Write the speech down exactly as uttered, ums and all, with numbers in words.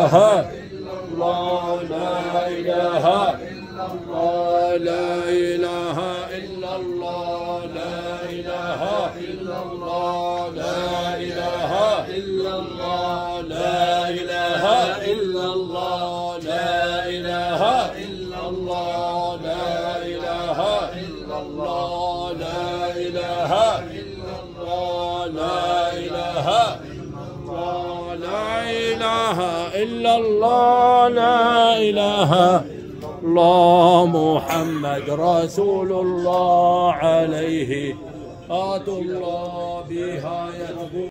إلا الله لا إله إلا الله لا إله إلا الله لا إله إلا الله لا إله إلا الله لا إله إلا الله لا إله إلا الله لا إله إلا الله لا إله إلا الله لا إله لا إله إلا الله لا إله الله محمد رسول الله عليه صلاة الله بها يدخل